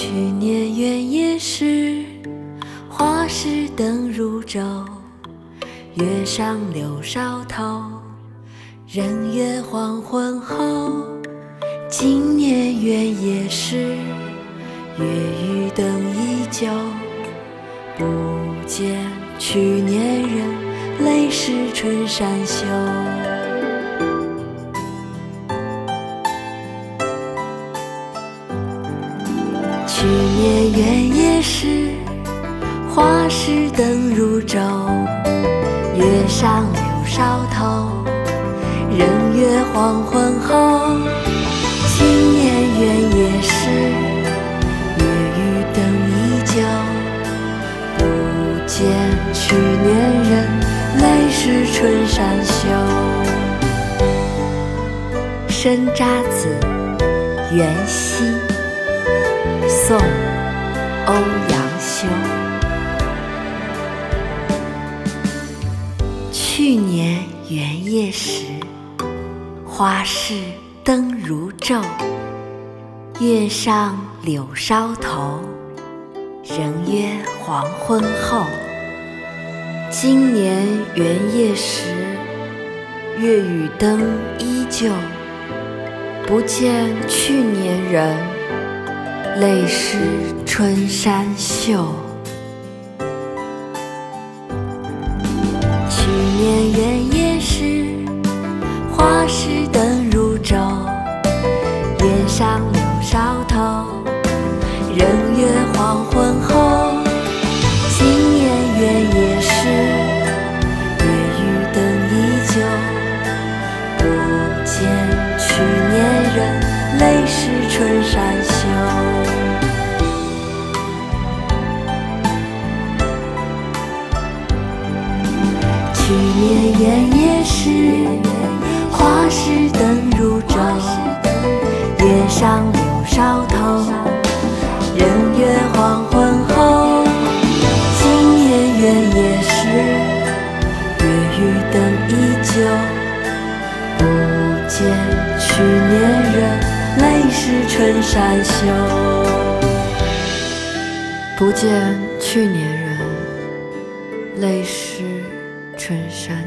去年原野时，花市灯如昼，月上柳梢头，人约黄昏后。今年原野时，月与灯依旧，不见去年人，泪湿春衫袖。去年原野时，花市灯如昼，月上柳梢头，人约黄昏后。今年原野时，月与灯依旧，不见去年人，泪湿春衫袖。生查子·元夕，宋·欧阳修。去年原野时，花市灯如昼，月上柳梢头，人约黄昏后。今年原野时，月与灯依旧，不见去年人，泪湿春衫袖。去年原野时，花市灯如昼，月上柳梢头，人约黄昏后。今年原野时，月与灯依旧，不见去年人，泪湿春衫袖。去年原野时，花市灯如昼，月上柳梢头，人约黄昏后。今年原野时，月与灯依旧，不见去年人，泪湿春衫袖。不见去年人，泪湿春衫